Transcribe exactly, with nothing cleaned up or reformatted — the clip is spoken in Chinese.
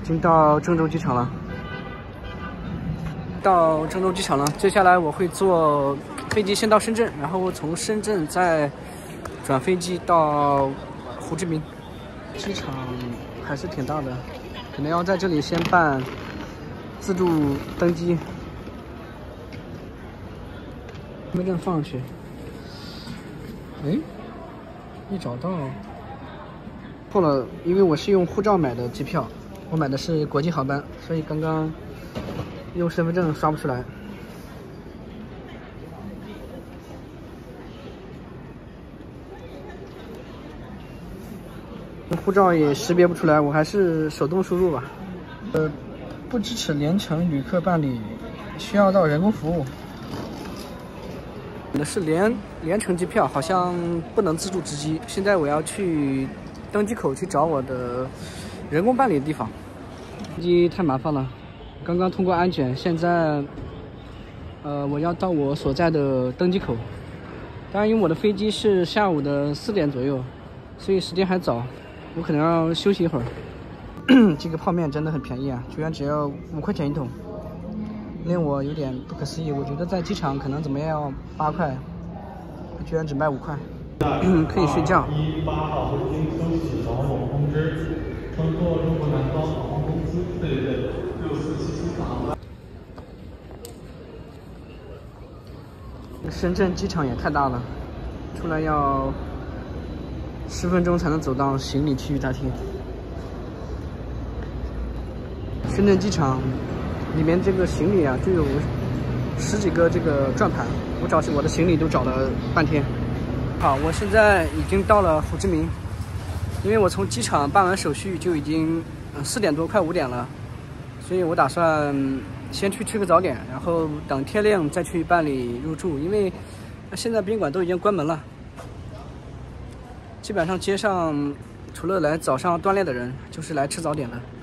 已经到郑州机场了。到郑州机场了，接下来我会坐飞机先到深圳，然后从深圳再转飞机到胡志明。机场还是挺大的，可能要在这里先办自助登机，身份证放上去。哎，没找到，错了，因为我是用护照买的机票，我买的是国际航班，所以刚刚用身份证刷不出来。护照也识别不出来，我还是手动输入吧。呃，不支持联程旅客办理，需要到人工服务。的是联联程机票，好像不能自助值机。现在我要去登机口去找我的人工办理的地方。飞机太麻烦了，刚刚通过安检，现在呃我要到我所在的登机口。当然，因为我的飞机是下午的四点左右，所以时间还早。我可能要休息一会儿。这个泡面真的很便宜啊，居然只要五块钱一桶，令我有点不可思议。我觉得在机场可能怎么样要八块，居然只卖五块。可以睡觉。 一八号回京休息防控通知，乘坐中国南方航空公司对对六四七七四航班。 深圳机场也太大了，出来要十分钟才能走到行李区域大厅。深圳机场里面这个行李啊，就有十几个这个转盘，我找我的行李都找了半天。好，我现在已经到了胡志明，因为我从机场办完手续就已经四点多快五点了，所以我打算先去吃个早点，然后等天亮再去办理入住，因为现在宾馆都已经关门了。基本上街上除了来早上锻炼的人，就是来吃早点的。